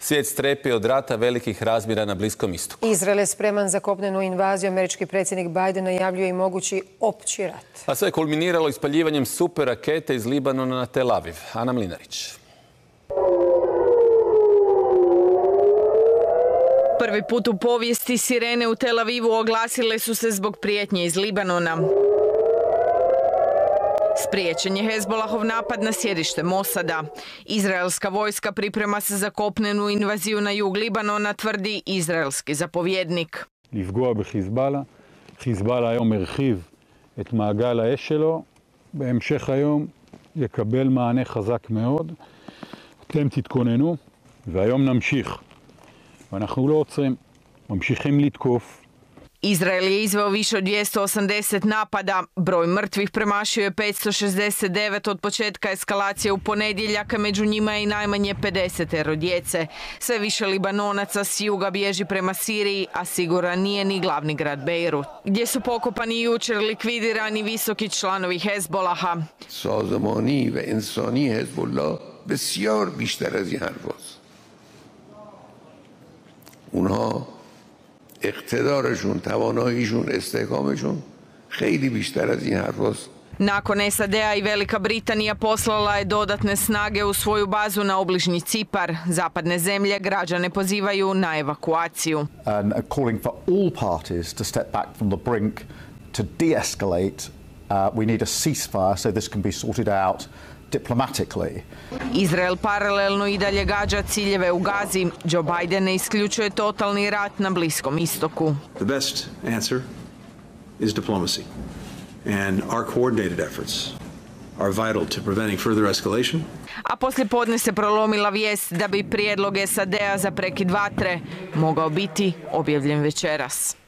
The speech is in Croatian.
Svijet strepi od rata velikih razmjera na Bliskom istoku. Izrael je spreman za kopnenu invaziju. Američki predsjednik Biden najavljuje i mogući opći rat. A sve je kulminiralo ispaljivanjem super rakete iz Libanona na Tel Aviv. Ana Mlinarić. Prvi put u povijesti sirene u Tel Avivu oglasile su se zbog prijetnje iz Libanona. Spriječen je Hezbolahov napad na sjedište Mosada. Izraelska vojska priprema se za kopnenu invaziju na jug Libanona, tvrdi izraelski zapovjednik. לפגוע בחיזבאללה. חיזבאללה היום הרחיב את מעגל האש שלו. בהמשך היום יקבל מענה חזק מאוד. אתם תתכוננו, והיום נמשיך. ואנחנו לא עוצרים, ממשיכים לתקוף. Izrael je izveo više od 280 napada. Broj mrtvih premašio je 569 od početka eskalacije u ponedjeljak, među njima je i najmanje 50 djece. Sve više Libanonaca s juga bježi prema Siriji, a siguran nije ni glavni grad Bejrut, gdje su pokopani jučer likvidirani visoki članovi Hezbolaha. سازمانی و انسانی حزب الله بسیار بیشتر از این حرفاست. اونها اقتدارشون، تواناییشون، استحکامشون خیلی بیشتر از این حرفاست. Nakon SAD-a i Velika Britanija poslala je dodatne snage u svoju bazu na obližnji Cipar. Zapadne zemlje građane pozivaju na evakuaciju. And calling for all parties to step back from the brink to de-escalate. We need a ceasefire so this can be sorted out diplomatically. Izrael paralelno i dalje gađa ciljeve u Gazi. Joe Biden ne isključuje totalni rat na Bliskom istoku. The best answer is diplomacy. And our coordinated efforts are vital to preventing further escalation. A poslije podne se prolomila vijest da bi prijedlog SAD-a za prekid vatre mogao biti objavljen večeras.